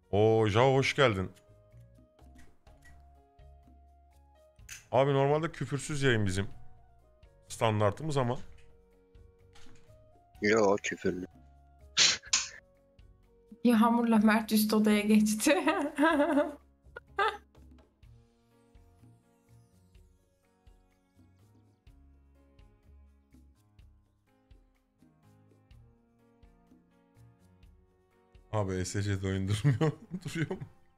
Oo Jao hoş geldin. Abi normalde küfürsüz yayın bizim standartımız ama. Yo küfürlü. Yağmur'la Mert üst odaya geçti. Abi SC'de oyun durmuyor. Duruyor mu?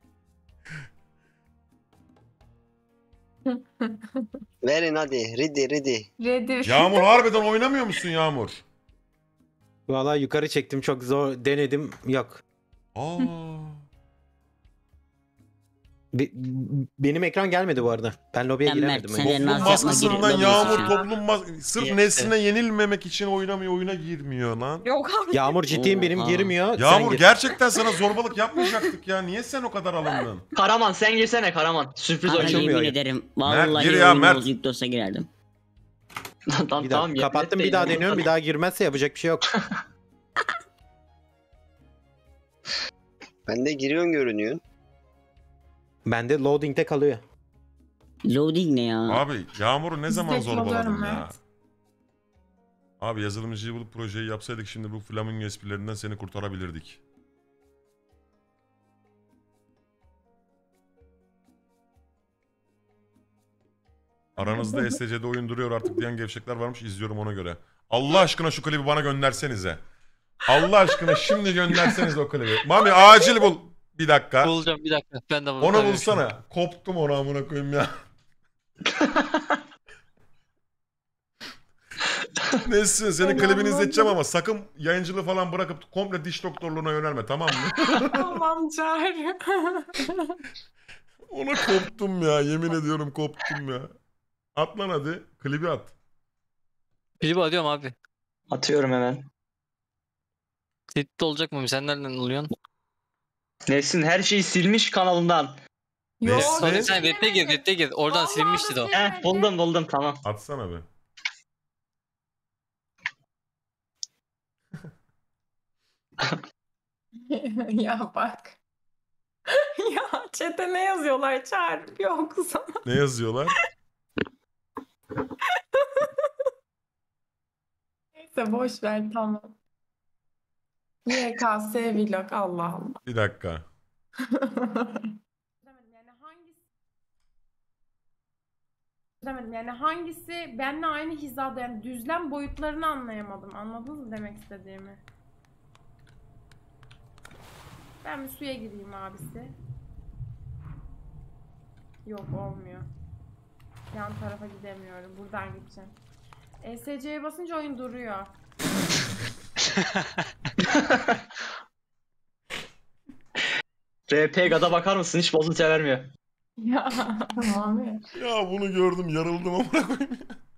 Verin hadi. Ready. Redir. Yağmur harbiden oynamıyor musun Yağmur? Valla yukarı çektim, çok zor denedim, yok. Aa. Benim ekran gelmedi bu arada. Ben lobiye Sen giremedim. Mert, sen henüz. de Toplum Naz yapma, baskısından girip Yağmur lobiye sırf Yetti. Nesrin'e yenilmemek için oynamıyor, oyuna girmiyor lan. Yok abi. Yağmur ciddiyim, benim Oha. girmiyor. sen Yağmur gir. gerçekten sana zorbalık yapmayacaktık ya. Niye sen o kadar alındın? Karaman sen girsene Karaman. Sürpriz Abi Açılmıyor yemin ya. ederim. Mert, Vallahi gir ya, oyun Mert. bozuk olsa girerdim. tamam Bir tamam. dakika, kapattım, bir daha deniyorum, bir daha girmezse yapacak bir şey yok. Bende giriyorsun görünüyor. Bende loading'de kalıyor. Loading ne ya? Abi Yağmur'u ne zaman Destek zorbaladın oluyorum ya? Mert. Abi yazılımcıyı bulup projeyi yapsaydık şimdi bu flamingo esprilerinden seni kurtarabilirdik. Aranızda SC'de oyun duruyor artık diyen gevşekler varmış, izliyorum ona göre. Allah aşkına şu klibi bana göndersenize. Allah aşkına şimdi gönderseniz o klibi. Mami acil bul. Bir dakika. Bulacağım bir dakika. Ben de Onu bulsana. Koptum onu amına koyayım ya. Neyse senin klibini izleteceğim ama sakın yayıncılığı falan bırakıp komple diş doktorluğuna yönelme, tamam mı? Tamam Çağrı. Ona koptum ya, yemin ediyorum koptum ya. At lan hadi, klibi at. Klibi atıyorum abi. Atıyorum hemen. Klipte olacak mı? Sen nereden oluyorsun? Nesin her şeyi silmiş kanalından. Yok. Ne? Sonra sen web'e gir. Oradan Vallahi silinmişti de o. silmedi. Buldum tamam. Atsana be. Ya bak. Ya chat'e ne yazıyorlar Çağrı? Bir okusana. Ne yazıyorlar? Neyse boş ver tamam. YKS vlog Allah Allah. Bir dakika. Yani hangisi benimle aynı hizada, yani düzlem boyutlarını anlayamadım. Anladınız mı demek istediğimi? Ben bir suya gireyim abisi. Yok olmuyor. Yan tarafa gidemiyorum. Buradan gideceğim. ESC'ye basınca oyun duruyor. RP Gada bakar mısın? Hiç bozuntuya vermiyor. Ya tamam ya. Ya bunu gördüm, yarıldım amına koyayım.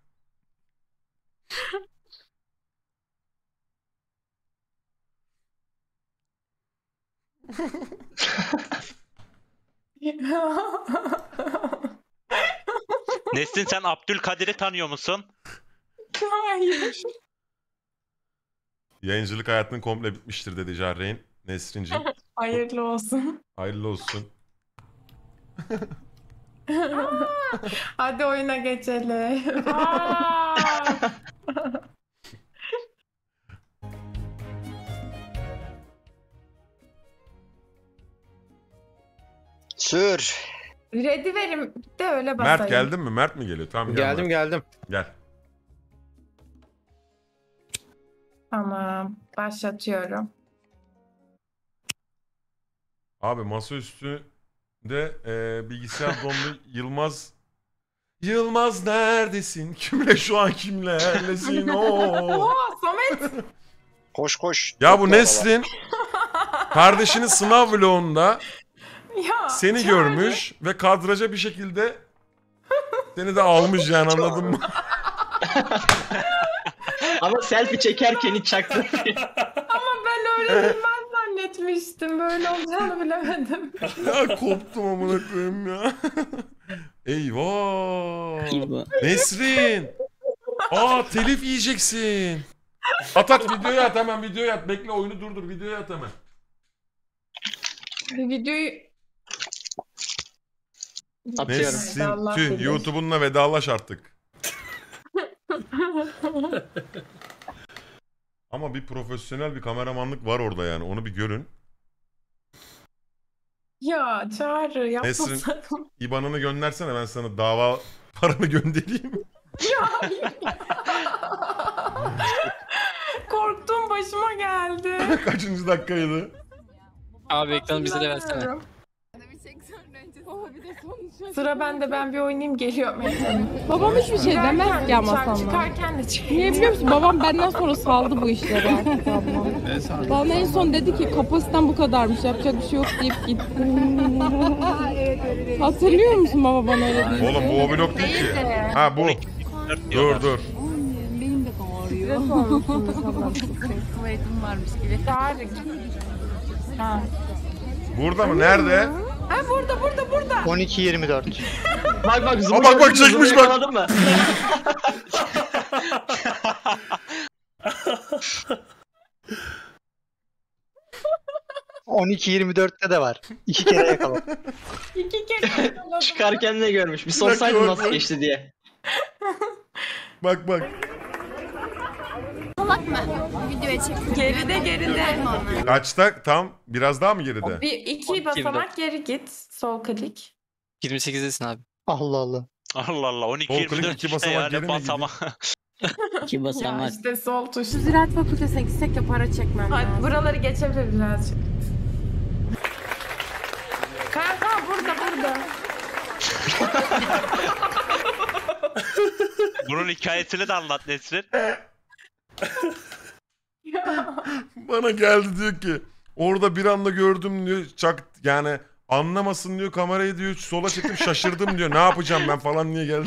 Nesrin sen Abdülkadir'i tanıyor musun? Hayır. Yayıncılık hayatın komple bitmiştir dedi Jarreyn. Nesrin'cim. Hayırlı olsun. Hayırlı olsun. Hadi oyuna geçelim. Sür. Ready verim de öyle basayım. Mert geldin mi? Mert mi geliyor? Tamam gel. Mert. Geldim. Gel. Tamam. Başlatıyorum. Abi masaüstünde bilgisayar dondu. Yılmaz neredesin? Kimle şu an kimlerlesin? Oo. Oha Samet. Koş. Ya bu Çok Nesrin kardeşinin sınav vlogunda Ya. seni Çağrı. görmüş ve kadraja bir şekilde seni de almış yani, anladın mı? Ama selfie çekerken hiç çaktı. Ama ben öyle bilmez zannetmiştim. Böyle olacağını bilemedim. Ya koptum amına koyayım ya. Eyvah. Eyvah. Nesrin. Telif yiyeceksin. At videoya at hemen, videoya at. Bekle oyunu durdur, videoya at hemen. Bir videoyu Atıyorum. Nesin Allah tüh bilir. YouTube'unla vedalaş artık. Ama bir profesyonel bir kameramanlık var orada yani onu bir görün. Ya Çağrı yapmasın. İban'ını göndersene ben sana dava paranı göndereyim. Korktuğum başıma geldi. Kaçıncı dakikaydı? Abi ekranı bize de versene. İnanmıyorum. Sıra bende, ben bir oynayayım, geliyorum. Babam hiçbir şey demez ki ama sana. Çıkarken de çıkıyor. Niye biliyor musun? Babam benden sonra saldı bu işleri artık ablam. Bana en son dedi ki kapasiten bu kadarmış, yapacak bir şey yok deyip gitti. Hatırlıyor musun baba bana öyle deyince? Oğlum bu o blok değil ki. Ha bu. 4 diyorlar. Dur. Benim de ağrıyor. Tuvaletim varmış gibi. Çağrı. Ha. Burada mı? Nerede? Ha burada. 12-24. Bak bak, zımbırtı çekmiş bak. yakaladın mı? de var. 2 kere yakaladım. 2 kere yakaladım. Çıkarken de görmüş. Bir sorsaydın Bak, nasıl bak. geçti diye. Bak. Videoya çek. Geride. Kaçta? Tam biraz daha mı geride? Bir iki basamak geri git. Sol klik. 28'desin abi. Allah Allah. Allah Allah. 12 Sol klik, 24 iki işte basamak yani geri mi basama. 2 Ya basamak. işte sol tuş. Ziraat Fakültesine gitsek de para çekmem Hadi lazım. buraları geçebilir birazcık. Kanka burada. Bunun hikayesini de anlat Nesrin. Bana geldi diyor ki orada bir anda gördüm diyor yani anlamasın diyor kamerayı diyor sola çektim şaşırdım diyor ne yapacağım ben falan niye geldi.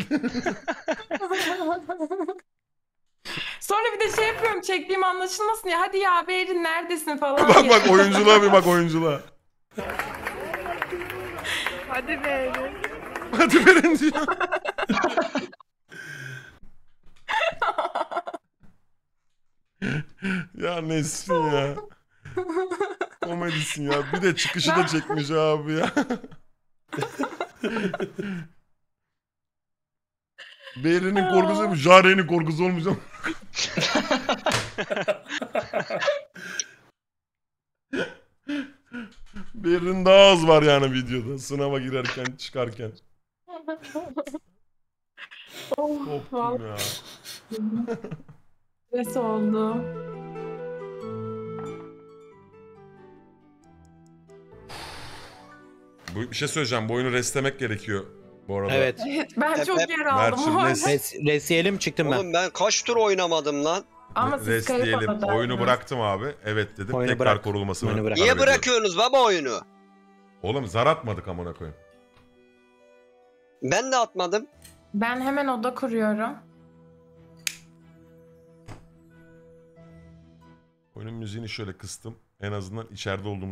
Sonra bir de şey yapıyorum, çektiğim anlaşılmasın ya. Hadi ya Behrin neredesin falan. bak oyunculuğa bir bak oyunculuğa. Hadi Behrin. Hadi verin diyor. Ya Nesrin ya. Komedisin ya. Bir de çıkışı da çekmiş abi ya. Behrin'in korkusu bu. Jare'nin korkusu olmuş ama. Behrin'in daha az var yani videoda. Sınava girerken çıkarken. Koptum ya. Nasıl oldu? Bir şey söyleyeceğim. Bu oyunu restlemek gerekiyor bu arada. Evet. Evet, ben çok Hep- yer aldım. Mert'cim, o arada. Resiyelim çıktım ben. Oğlum ben kaç tur oynamadım lan? Ama siz Rest kayıp diyelim. adadınız. Oyunu bıraktım abi. Evet dedim. Oyunu Tekrar bırak. korulmasını. Oyunu bırak. Niye karar veriyorum. bırakıyorsunuz baba oyunu? Oğlum zar atmadık amına koyayım. Ben de atmadım. Ben hemen oda kuruyorum. Oyunun müziğini şöyle kıstım. En azından içeride olduğumuz